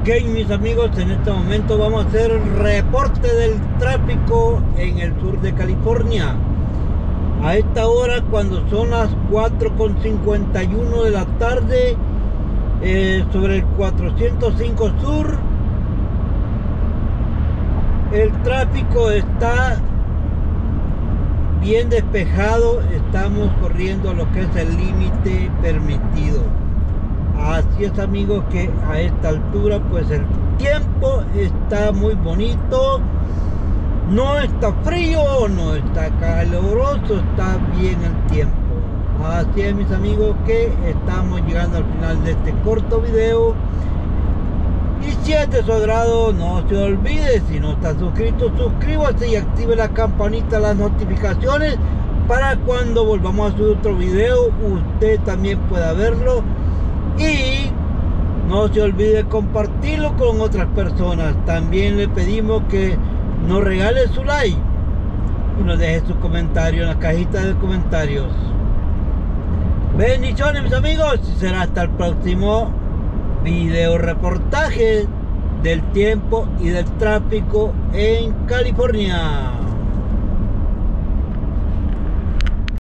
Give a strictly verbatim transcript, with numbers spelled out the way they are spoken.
Ok, mis amigos, en este momento vamos a hacer el reporte del tráfico en el sur de California. A esta hora, cuando son las cuatro con cincuenta y uno de la tarde, eh, sobre el cuatrocientos cinco Sur, el tráfico está bien despejado. Estamos corriendo lo que es el límite permitido. Así es, amigos, que a esta altura pues el tiempo está muy bonito. No está frío, no está caluroso, está bien el tiempo. Así es, mis amigos, que estamos llegando al final de este corto video. Y si es de su agrado, no se olvide, si no está suscrito, suscríbase y active la campanita, las notificaciones, para cuando volvamos a subir otro video, usted también pueda verlo. Y no se olvide compartirlo con otras personas. También le pedimos que nos regale su like y nos deje su comentario en la cajita de comentarios. Bendiciones, mis amigos, y será hasta el próximo video reportaje del tiempo y del tráfico en California.